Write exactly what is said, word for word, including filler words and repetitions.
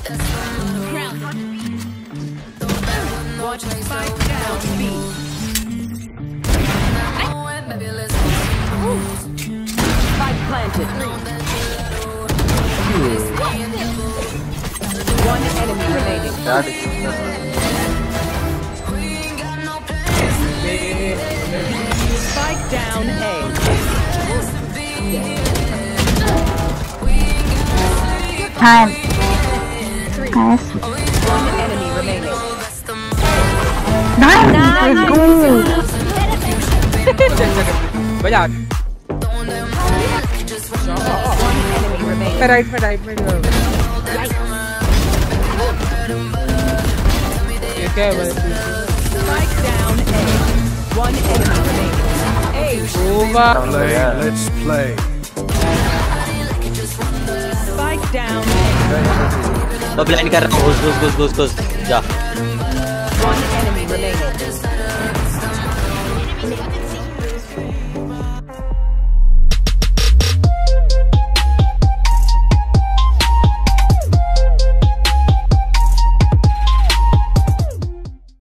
Watch spike down B. Spike planted. One enemy remaining. Spike down A. Time. Guys. One enemy remaining. Nice. Let's go. Bây giờ One enemy remaining. phải đây phải đây phải được. Okay, but Spike down A. One enemy remaining. A. over. Let's play. Spike down A. मैं blind कर रहा हूँ घुस घुस घुस घुस घुस जा One